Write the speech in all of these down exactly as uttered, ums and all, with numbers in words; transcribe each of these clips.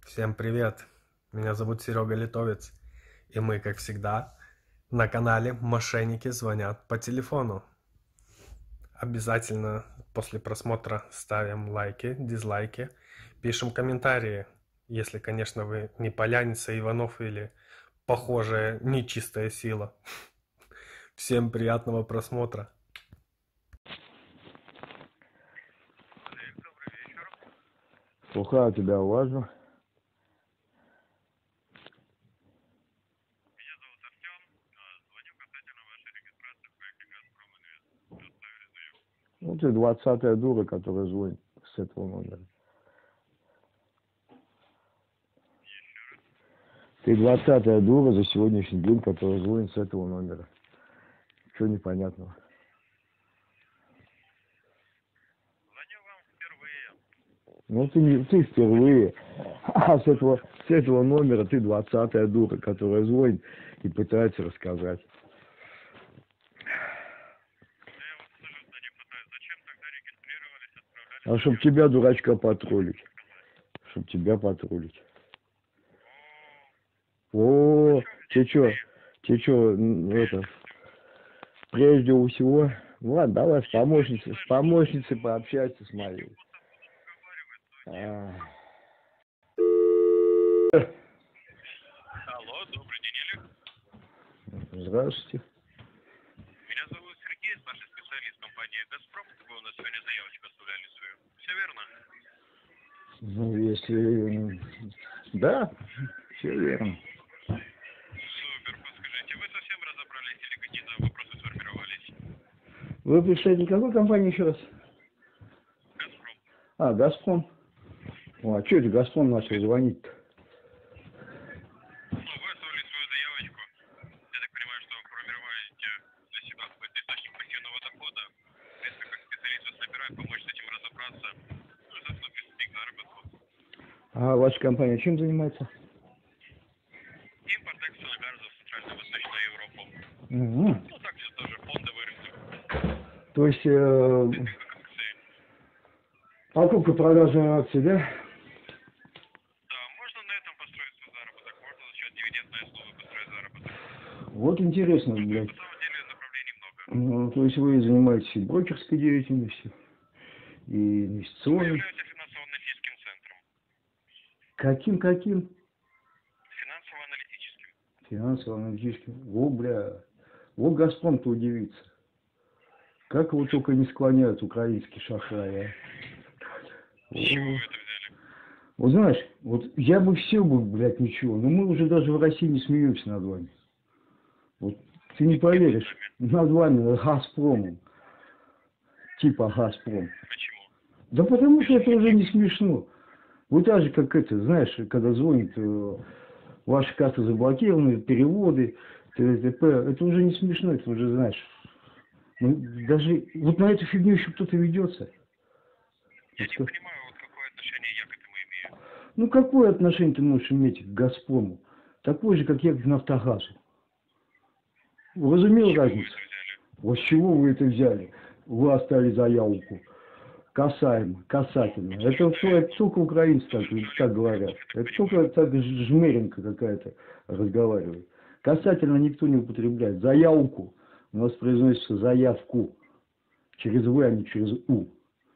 Всем привет! Меня зовут Серега Литовец, и мы, как всегда, на канале «Мошенники звонят по телефону». Обязательно после просмотра ставим лайки, дизлайки, пишем комментарии, если, конечно, вы не Поляница, Иванов или похожая нечистая сила. Всем приятного просмотра! Слухаю тебя, уважно. Меня зовут Артем. Звоню касательно вашей регистрации в проекте «Газпром Инвест». Вы оставили заявку. Ну, ты двадцатая дура, которая звонит с этого номера. Еще раз. Ты двадцатая дура за сегодняшний день, которая звонит с этого номера. Чего непонятного? Звоню вам впервые. Ну, ты, не, ты впервые. А с этого, с этого номера ты двадцатая дура, которая звонит и пытается рассказать. Да я вас абсолютно не пытаюсь. Зачем тогда регистрировались, отправляли А чтоб заявку? тебя, дурачка, патрулить. Сказать. Чтоб тебя патрулить. О, О, тебе что? Тебе что, это... Прежде всего, ну ладно, давай с помощницей, с помощницей пообщайся с моей. А. Алло, добрый день, Олег. Здравствуйте. Меня зовут Сергей, старший специалист компании «Газпром». Вы у нас сегодня заявочку оставляли свою. Все верно? Ну, если... Да, все верно. Супер, подскажите, вы совсем разобрались или какие-то вопросы сформировались? Вы представитель какой компании еще раз? «Газпром». А, «Газпром». О, а что это «Газпром» начал звонить-то? Ну, вы оставили свою заявочку. Я так понимаю, что вы формируете для себя какой-то источник пассивного дохода. В принципе, как специалист вас набираю, помочь с этим разобраться. Ну, собственно, приступить к заработку. А ваша компания чем занимается? Импорт экспорт газов в Центрально-Восточную Европу. Угу. Ну, также тоже фондовый рынок. То есть, э... Как акции. покупка продажа акций, да? Да, можно на этом построить свой заработок, можно за счет дивидендной основы построить заработок. Вот интересно, Ну, блядь. на самом деле направлений много. Ну, то есть вы занимаетесь и брокерской деятельностью, и Мы инвестиционной. являемся финансово-аналитическим центром. Каким-каким? Финансово-аналитическим. Финансово-аналитическим. Во, бля. Вот «Газпром»-то удивится. Как его только не склоняют украинские шахраи, а. С чего вы это взяли? Вот знаешь, вот я бы все бы, блядь, ничего, но мы уже даже в России не смеемся над вами. Вот ты не поверишь, над вами, «Газпромом». Типа «Газпром». Почему? Да потому что это уже не смешно. Вот так же, как это, знаешь, когда звонит, э, ваши карты заблокированы, переводы, т.д. это уже не смешно, это уже, знаешь, ну, даже вот на эту фигню еще кто-то ведется. Я Вот не как... понимаю, вот какое отношение я к этому имею. Ну, какое отношение ты можешь иметь к «Газпрому»? Такое же, как я к «Нафтогазу». Разумел разницу? Вот с чего вы это взяли? Вы оставили заявку. Касаемо, касательно. Это, это только украинцы так, так говорят. Это только так жмеренка какая-то разговаривает. Касательно никто не употребляет. Заявку. У нас произносится заявку. Через «в», а не через «у».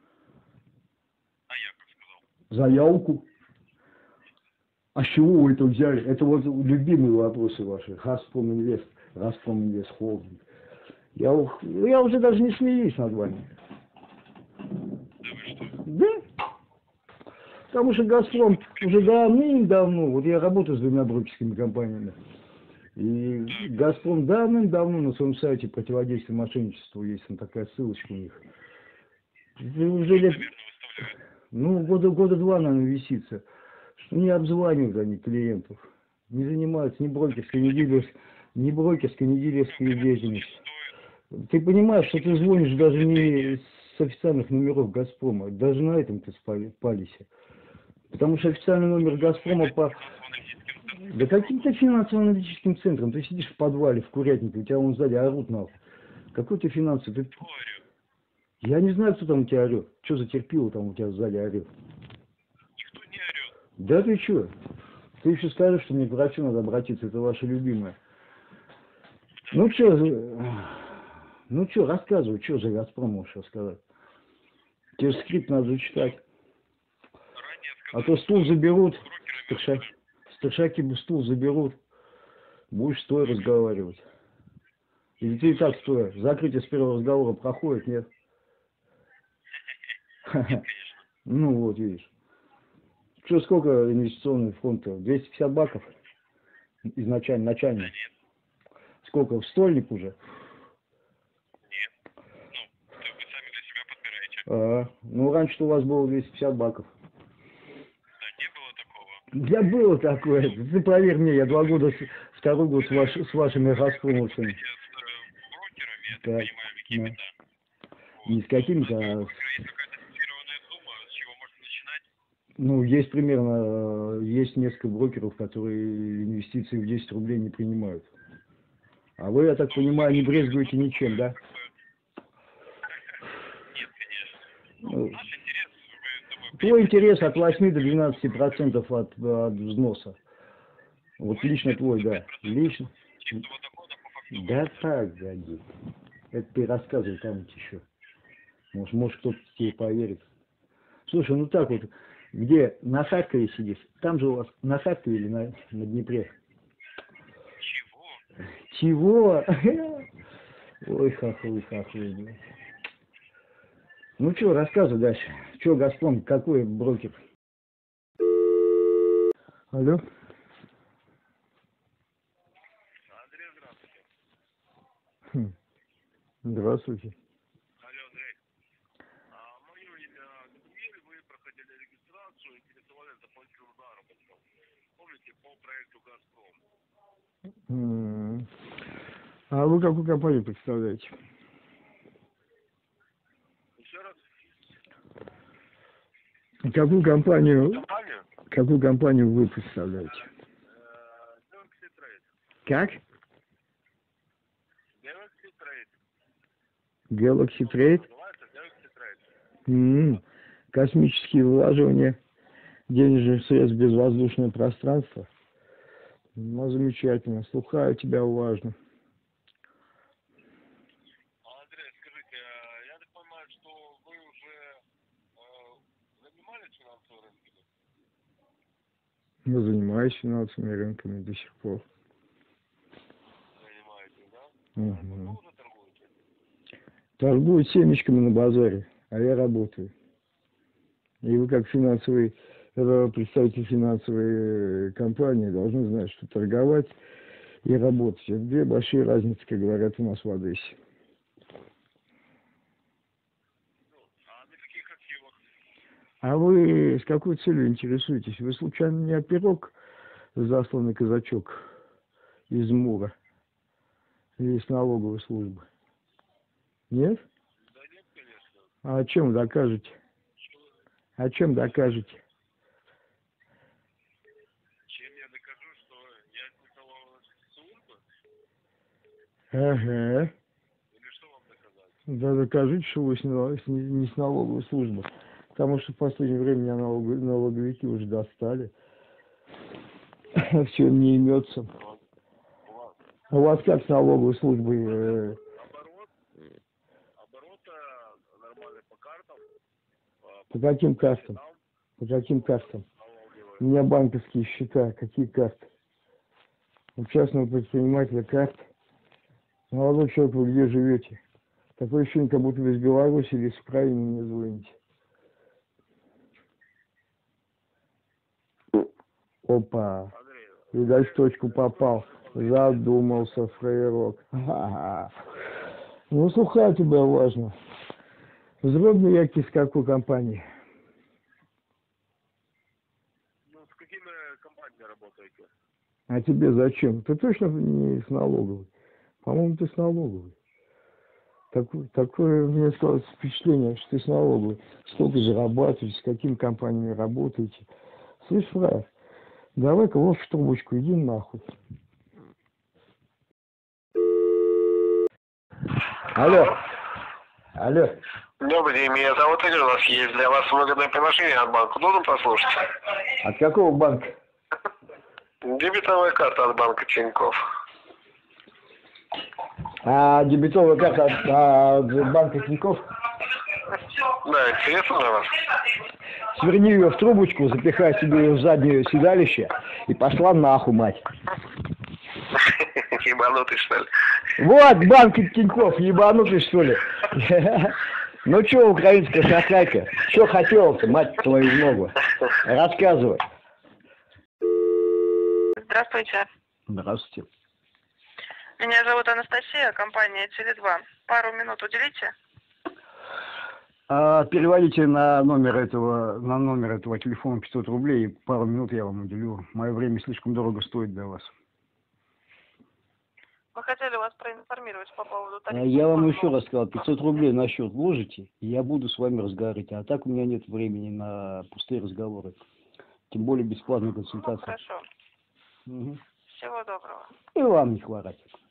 А я как сказал? Заявку. А с чего вы это взяли? Это вот любимые вопросы ваши. «Газпром Инвест», «Газпром Инвест Холдинг». Я, я уже даже не смеюсь над вами. Да вы что? Да? Потому что «Газпром» уже давным-давно, вот я работаю с двумя брокерскими компаниями, и «Газпром» давным-давно на своем сайте противодействия мошенничеству есть, там такая ссылочка у них. Уже лет, ну, года, года два, наверное, висится, что не обзванивают они клиентов, не занимаются ни брокерской, ни дилерской, ни брокерской, ни дилерской деятельностью. Ты понимаешь, что ты звонишь даже не с официальных номеров «Газпрома», даже на этом ты спались. Потому что официальный номер «Газпрома» по... Да каким-то финансово-аналитическим центром. Ты сидишь в подвале, в курятнике, у тебя вон сзади орут нахуй. Какой ты финансовый? Ты... Я не знаю, кто там у тебя орет. Что за терпило там у тебя сзади орет? Никто не орет. Да ты чё? Ты еще скажешь, что мне к врачу надо обратиться, это ваше любимое. Ну чё, ну чё, рассказывай, что за «Газпром» можешь рассказать? Тебе же скрипт надо зачитать. Ранее А сказали, то стул что заберут, с брокерами старшаки, работаем. старшаки бы стул заберут, будешь стоя разговаривать. Или ты и так стоя, закрытие с первого разговора проходит, нет? Нет, конечно. Ну вот, видишь. Что, сколько инвестиционный фонд-то? двести пятьдесят баков? Изначально, Да начально. нет, Сколько, в стольник уже? нет. Ну, то вы сами для себя подбираете. А, ну, раньше-то у вас было двести пятьдесят баков. Да не было такого. Да было такое. Ты поверь мне, я два года, с- второй год с, ваш, с вашими «Газпромовцами». Работаете с э, брокерами, я так Так, понимаю, да. какими-то. Не Вот. с Ну, у какими-то, каждого а брокера есть с- какая-то фиксированная сумма, с чего можно начинать. ну, есть примерно, э, есть несколько брокеров, которые инвестиции в десять рублей не принимают. А вы, я так Ну, понимаю, не смотрите, брезгуете ну, ничем, такое, да? как бы, нет, конечно. Ну, Ну, наш интерес, вы, думаю, твой понимаете, интерес от защищать восьми до любого двенадцати брокера. процентов от, от взноса. Вот Мой лично интерес твой, это да. пять процентов Лично. чистого дохода по Да фактуре. так, годи. Это ты рассказывай кому-то еще. Может, может кто-то тебе поверит. Слушай, ну так вот, где на Харькове сидишь? Там же у вас на Харькове или на, на Днепре? Чего? Чего? Ой, хохлы, хохлы, блядь. Ну что, рассказывай дальше. Что, «Газпром», какой брокер? Алло? Андрей, здравствуйте. Хм. Здравствуйте. Алло, Андрей. А, мое имя Даниэль, вы проходили регистрацию, интересовались дополнительным заработком. Помните, по проекту «Газпром»? М. А вы какую компанию представляете? Еще раз. Какую компанию, Компанию? какую компанию вы представляете? Э, Galaxy Trade. Как? Galaxy Trade. Galaxy Trade? Называется Galaxy Trade. М. Космические вложения денежных средств в безвоздушное пространство. Ну, замечательно. Слухаю тебя уважно. А, Андрей, скажите, а, я так понимаю, что вы уже э, занимались финансовыми рынками? Я занимаюсь финансовыми рынками до сих пор. Занимаетесь, да? Угу. Вы уже торгуете? Торгуют семечками на базаре, а я работаю. И вы, как финансовый, э, представитель финансовой э, компании, должны знать, что торговать и работать — это две большие разницы, как говорят у нас в Одессе. А на каких активах? А вы с какой целью интересуетесь? Вы случайно не оперок, засланный казачок из МУРа или с налоговой службы? Нет? Да нет, конечно. А чем докажете? А чем докажете? Чем я докажу, что я не налоговая служба? Ага. Или что вам доказать? Да докажите, что вы с нал- с- не не с налоговой службы. Потому что в последнее время меня налог- налоговики уже достали. Все не имется. У вас А у вас как с налоговой службой? э, оборот, обороты нормальные по картам, по По каким картам? счетам По каким картам? налоговые. У меня банковские счета. Какие карты? У частного предпринимателя карты. Молодой человек, вы где живете? Такое ощущение, как будто вы из Беларуси или с Украины мне звоните. Опа. Андрей, Видать, в точку попал. Задумался фраерок. Ха-ха. Ну, слухаю тебя важно. Зробный який с какой компании? ну с какими компаниями работаете? А тебе зачем? Ты точно не с налоговой? По-моему, ты с налоговой. Такое, такое у меня складывается впечатление, что ты с налоговой. Сколько зарабатываете, с какими компаниями работаете. Слышь, фраер, давай-ка ложь в трубочку, иди нахуй. Алло. Алло. Добрый день, меня зовут Игорь, у нас есть для вас выгодное предложение от банка. Нужно послушать? От какого банка? Дебетовая карта от банка Тинькофф. А дебетовая карта от, от банка Тинькофф? Да, интересно для вас? Сверни ее в трубочку, запихай себе ее в заднее седалище и пошла нахуй, мать. Ебанутый, что ли? Вот банк Тинькофф, ебанутый, что ли? Ну что, украинская шахайка, что хотела-то, мать твою ногу? Рассказывай. Здравствуйте. Здравствуйте. Меня зовут Анастасия, компания теле два. Пару минут уделите? А, переводите на номер этого, на номер этого телефона пятьсот рублей, и пару минут я вам уделю. Мое время слишком дорого стоит для вас. Мы хотели вас проинформировать по поводу А тарифа. я вам еще раз сказал, пятьсот рублей на счет вложите, и я буду с вами разговаривать. А так у меня нет времени на пустые разговоры. Тем более бесплатной Ну, консультации. хорошо. Угу. Всего доброго. И вам не хворать.